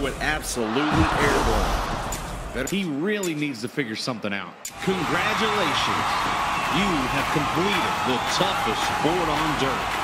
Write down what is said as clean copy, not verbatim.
went absolutely airborne. He really needs to figure something out. Congratulations. You have completed the toughest sport on dirt.